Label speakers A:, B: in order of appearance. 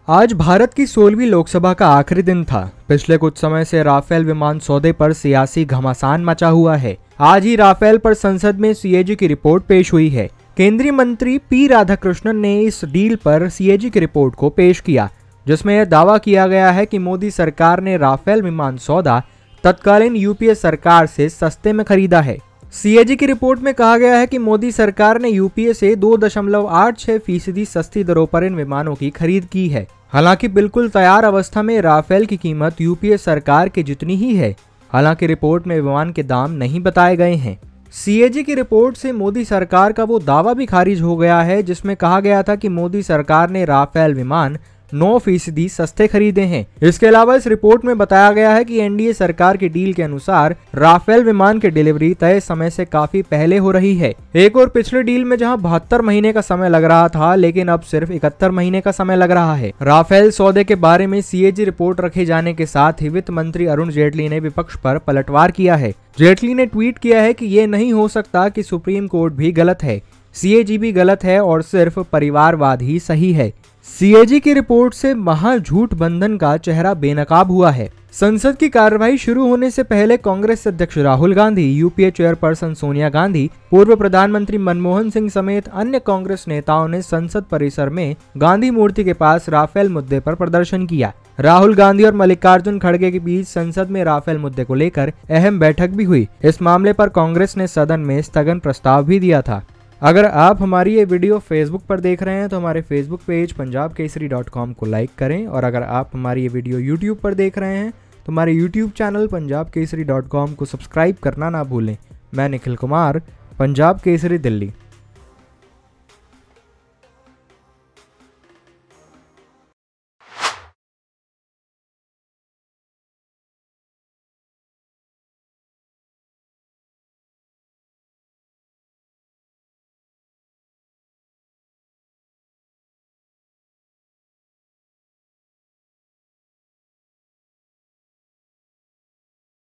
A: आज भारत की 16वीं लोकसभा का आखिरी दिन था। पिछले कुछ समय से राफेल विमान सौदे पर सियासी घमासान मचा हुआ है। आज ही राफेल पर संसद में सीएजी की रिपोर्ट पेश हुई है। केंद्रीय मंत्री पी राधाकृष्णन ने इस डील पर सीएजी की रिपोर्ट को पेश किया, जिसमें यह दावा किया गया है कि मोदी सरकार ने राफेल विमान सौदा तत्कालीन यूपीए सरकार से सस्ते में खरीदा है। सीएजी की रिपोर्ट में कहा गया है कि मोदी सरकार ने यूपीए से 2.86% सस्ती दरों पर इन विमानों की खरीद की है। हालांकि बिल्कुल तैयार अवस्था में राफेल की कीमत यूपीए सरकार के जितनी ही है। हालांकि रिपोर्ट में विमान के दाम नहीं बताए गए हैं। सीएजी की रिपोर्ट से मोदी सरकार का वो दावा भी खारिज हो गया है जिसमें कहा गया था कि मोदी सरकार ने राफेल विमान 9% सस्ते खरीदे हैं। इसके अलावा इस रिपोर्ट में बताया गया है कि एनडीए सरकार की डील के अनुसार राफेल विमान की डिलीवरी तय समय से काफी पहले हो रही है। एक और पिछले डील में जहां 72 महीने का समय लग रहा था, लेकिन अब सिर्फ 71 महीने का समय लग रहा है। राफेल सौदे के बारे में सीएजी रिपोर्ट रखे जाने के साथ ही वित्त मंत्री अरुण जेटली ने विपक्ष पर पलटवार किया है। जेटली ने ट्वीट किया है कि ये नहीं हो सकता कि सुप्रीम कोर्ट भी गलत है, सीएजी भी गलत है और सिर्फ परिवारवाद ही सही है। सीएजी की रिपोर्ट से महागठबंधन का चेहरा बेनकाब हुआ है। संसद की कार्यवाही शुरू होने से पहले कांग्रेस अध्यक्ष राहुल गांधी, यूपीए चेयरपर्सन सोनिया गांधी, पूर्व प्रधानमंत्री मनमोहन सिंह समेत अन्य कांग्रेस नेताओं ने संसद परिसर में गांधी मूर्ति के पास राफेल मुद्दे पर प्रदर्शन किया। राहुल गांधी और मल्लिकार्जुन खड़गे के बीच संसद में राफेल मुद्दे को लेकर अहम बैठक भी हुई। इस मामले पर कांग्रेस ने सदन में स्थगन प्रस्ताव भी दिया था। अगर आप हमारी ये वीडियो फेसबुक पर देख रहे हैं तो हमारे फेसबुक पेज punjabkesari.com को लाइक करें, और अगर आप हमारी ये वीडियो यूट्यूब पर देख रहे हैं तो हमारे यूट्यूब चैनल punjabkesari.com को सब्सक्राइब करना ना भूलें। मैं निखिल कुमार, पंजाब केसरी, दिल्ली।